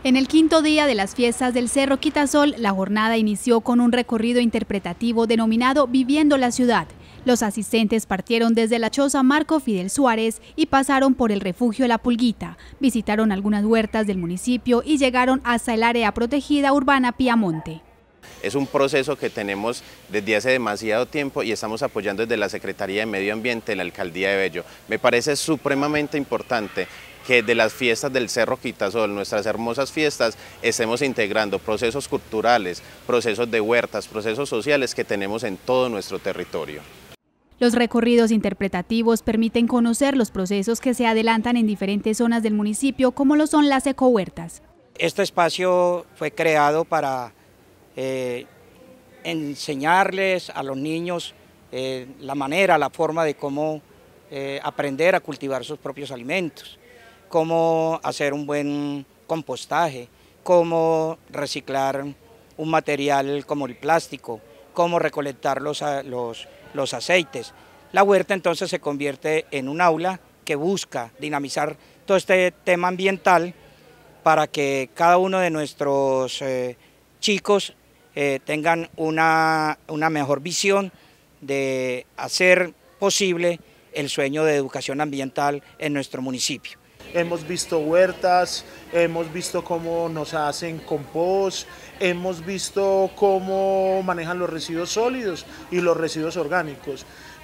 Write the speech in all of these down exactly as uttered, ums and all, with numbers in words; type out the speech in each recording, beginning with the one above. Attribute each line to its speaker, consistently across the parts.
Speaker 1: En el quinto día de las fiestas del Cerro Quitasol, la jornada inició con un recorrido interpretativo denominado Viviendo la Ciudad. Los asistentes partieron desde la choza Marco Fidel Suárez y pasaron por el refugio La Pulguita, visitaron algunas huertas del municipio y llegaron hasta el área protegida urbana Piamonte.
Speaker 2: Es un proceso que tenemos desde hace demasiado tiempo y estamos apoyando desde la Secretaría de Medio Ambiente en la Alcaldía de Bello. Me parece supremamente importante que de las fiestas del Cerro Quitasol, nuestras hermosas fiestas, estemos integrando procesos culturales, procesos de huertas, procesos sociales que tenemos en todo nuestro territorio.
Speaker 1: Los recorridos interpretativos permiten conocer los procesos que se adelantan en diferentes zonas del municipio, como lo son las ecohuertas.
Speaker 3: Este espacio fue creado para eh, enseñarles a los niños eh, la manera, la forma de cómo eh, aprender a cultivar sus propios alimentos, cómo hacer un buen compostaje, cómo reciclar un material como el plástico, cómo recolectar los, los, los aceites. La huerta entonces se convierte en un aula que busca dinamizar todo este tema ambiental para que cada uno de nuestros eh, chicos eh, tengan una, una mejor visión de hacer posible el sueño de educación ambiental en nuestro municipio.
Speaker 4: Hemos visto huertas, hemos visto cómo nos hacen compost, hemos visto cómo manejan los residuos sólidos y los residuos orgánicos.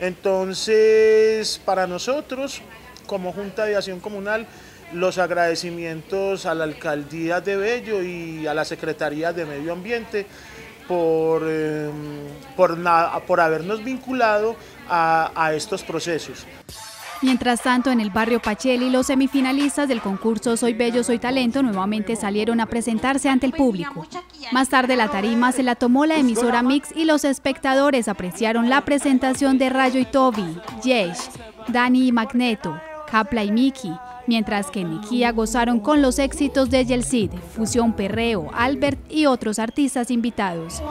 Speaker 4: Entonces, para nosotros, como Junta de Acción Comunal, los agradecimientos a la Alcaldía de Bello y a la Secretaría de Medio Ambiente por, eh, por, por habernos vinculado a, a estos procesos.
Speaker 1: Mientras tanto, en el barrio Pacheli, los semifinalistas del concurso Soy Bello, Soy Talento nuevamente salieron a presentarse ante el público. Más tarde la tarima se la tomó la emisora Mix y los espectadores apreciaron la presentación de Rayo y Toby, Yesh, Dani y Magneto, Capla y Miki, mientras que en Nikia gozaron con los éxitos de Yelcid, Fusión Perreo, Albert y otros artistas invitados.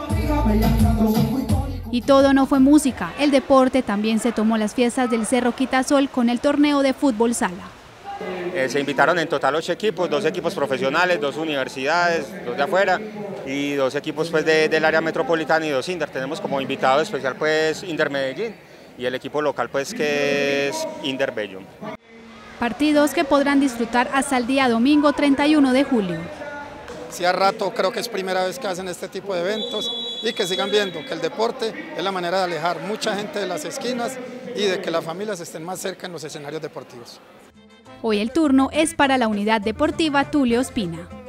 Speaker 1: Y todo no fue música, el deporte también se tomó las fiestas del Cerro Quitasol con el torneo de fútbol sala.
Speaker 5: Eh, se invitaron en total ocho equipos, dos equipos profesionales, dos universidades, dos de afuera y dos equipos pues, de, del área metropolitana y dos Inder. Tenemos como invitado especial pues Inder Medellín y el equipo local pues que es Inder Bello.
Speaker 1: Partidos que podrán disfrutar hasta el día domingo treinta y uno de julio.
Speaker 6: Si a rato creo que es primera vez que hacen este tipo de eventos y que sigan viendo que el deporte es la manera de alejar mucha gente de las esquinas y de que las familias estén más cerca en los escenarios deportivos.
Speaker 1: Hoy el turno es para la Unidad Deportiva Tulio Ospina.